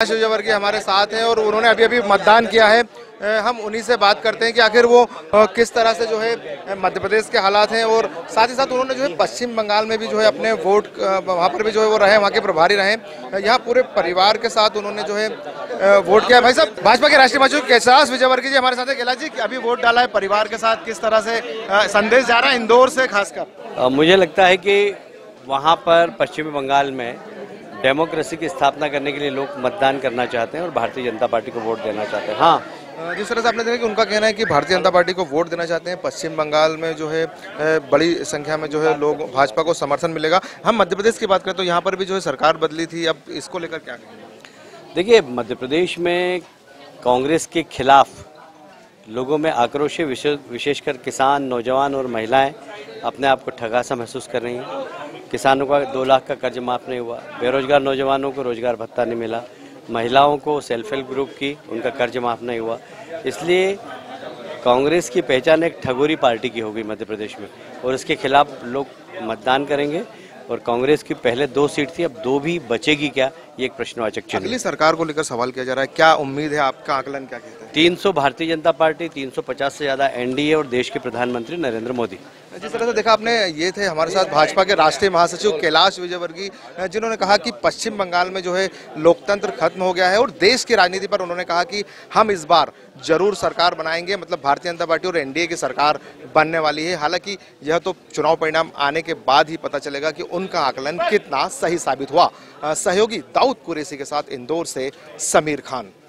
विजयवर्गीय हमारे साथ हैं और उन्होंने अभी अभी मतदान किया है। हम उन्हीं से बात करते हैं कि आखिर वो किस तरह से जो है मध्य प्रदेश के हालात हैं, और साथ ही साथ उन्होंने जो है पश्चिम बंगाल में भी जो है अपने वोट वहाँ पर भी जो है वो रहे, वहाँ के प्रभारी रहे। यहाँ पूरे परिवार के साथ उन्होंने जो है वोट किया। भाई साहब, भाजपा के राष्ट्रीय महासचिव कैलाश विजयवर्गीय जी हमारे साथ है। कैलाश जी, अभी वोट डाला है परिवार के साथ, किस तरह से संदेश जा रहा है इंदौर से खासकर? मुझे लगता है कि वहाँ पर पश्चिमी बंगाल में डेमोक्रेसी की स्थापना करने के लिए लोग मतदान करना चाहते हैं और भारतीय जनता पार्टी को वोट देना चाहते हैं। हाँ, जिस तरह से आपने देखा कि उनका कहना है कि भारतीय जनता पार्टी को वोट देना चाहते हैं, पश्चिम बंगाल में जो है बड़ी संख्या में जो है लोग भाजपा को समर्थन मिलेगा। हम मध्य प्रदेश की बात करें तो यहाँ पर भी जो है सरकार बदली थी, अब इसको लेकर क्या कहेंगे? देखिए, मध्य प्रदेश में कांग्रेस के खिलाफ लोगों में आक्रोश है। विशेषकर किसान, नौजवान और महिलाएं अपने आप को ठगा सा महसूस कर रही हैं। किसानों का 2 लाख का कर्ज माफ नहीं हुआ, बेरोजगार नौजवानों को रोजगार भत्ता नहीं मिला, महिलाओं को सेल्फ हेल्प ग्रुप की उनका कर्ज माफ नहीं हुआ। इसलिए कांग्रेस की पहचान एक ठगोरी पार्टी की होगी मध्य प्रदेश में, और इसके खिलाफ लोग मतदान करेंगे। और कांग्रेस की पहले 2 सीट थी, अब 2 भी बचेगी क्या, ये एक प्रश्नवाचक चिन्ह है। अगली सरकार को लेकर सवाल किया जा रहा है, क्या उम्मीद है, आपका आकलन क्या कहता है? 300 भारतीय जनता पार्टी, 350 से ज्यादा एनडीए और देश के प्रधानमंत्री नरेंद्र मोदी। जिस तरह से देखा आपने, ये थे हमारे साथ भाजपा के राष्ट्रीय महासचिव कैलाश विजयवर्गीय, जिन्होंने कहा कि पश्चिम बंगाल में जो है लोकतंत्र खत्म हो गया है, और देश की राजनीति पर उन्होंने कहा कि हम इस बार जरूर सरकार बनाएंगे, मतलब भारतीय जनता पार्टी और एनडीए की सरकार बनने वाली है। हालांकि यह तो चुनाव परिणाम आने के बाद ही पता चलेगा कि उनका आकलन कितना सही साबित हुआ। सहयोगी दाऊद कुरैशी के साथ इंदौर से समीर खान।